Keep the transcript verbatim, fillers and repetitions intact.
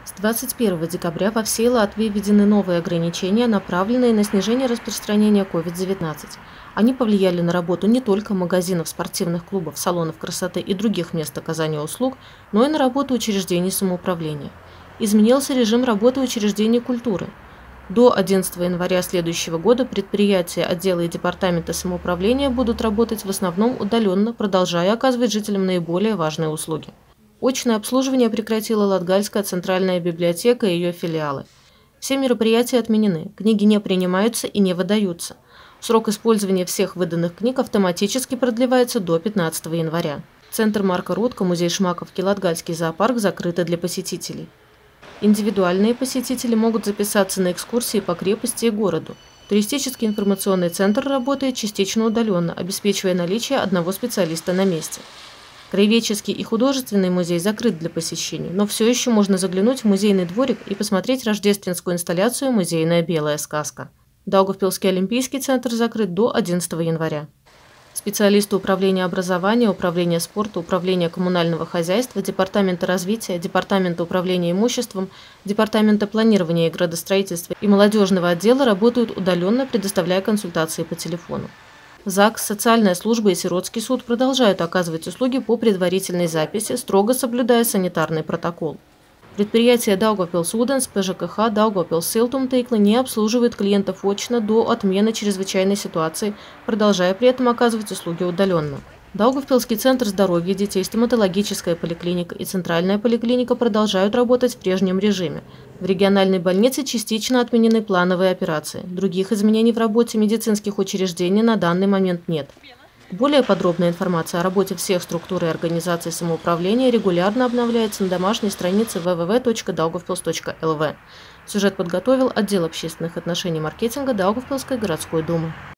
С двадцать первого декабря во всей Латвии введены новые ограничения, направленные на снижение распространения ковид девятнадцать. Они повлияли на работу не только магазинов, спортивных клубов, салонов красоты и других мест оказания услуг, но и на работу учреждений самоуправления. Изменился режим работы учреждений культуры. До одиннадцатого января следующего года предприятия, отделы и департаменты самоуправления будут работать в основном удаленно, продолжая оказывать жителям наиболее важные услуги. Очное обслуживание прекратила Латгальская центральная библиотека и ее филиалы. Все мероприятия отменены, книги не принимаются и не выдаются. Срок использования всех выданных книг автоматически продлевается до пятнадцатого января. Центр Марка Рутко, музей Шмаковки, Латгальский зоопарк закрыты для посетителей. Индивидуальные посетители могут записаться на экскурсии по крепости и городу. Туристический информационный центр работает частично удаленно, обеспечивая наличие одного специалиста на месте. Краеведческий и художественный музей закрыт для посещений, но все еще можно заглянуть в музейный дворик и посмотреть рождественскую инсталляцию «Музейная белая сказка». Даугавпилский олимпийский центр закрыт до одиннадцатого января. Специалисты управления образования, управления спорта, управления коммунального хозяйства, департамента развития, департамента управления имуществом, департамента планирования и градостроительства и молодежного отдела работают удаленно, предоставляя консультации по телефону. ЗАГС, социальная служба и сиротский суд продолжают оказывать услуги по предварительной записи, строго соблюдая санитарный протокол. Предприятие Даугавпилс Уденс, ПЖКХ, Даугавпилс Силтумтейкла не обслуживает клиентов очно до отмены чрезвычайной ситуации, продолжая при этом оказывать услуги удаленно. Даугавпилский центр здоровья детей, стоматологическая поликлиника и центральная поликлиника продолжают работать в прежнем режиме. В региональной больнице частично отменены плановые операции. Других изменений в работе медицинских учреждений на данный момент нет. Более подробная информация о работе всех структур и организаций самоуправления регулярно обновляется на домашней странице вэ вэ вэ точка даугавпилс точка эл вэ. Сюжет подготовил отдел общественных отношений и маркетинга Даугавпилской городской думы.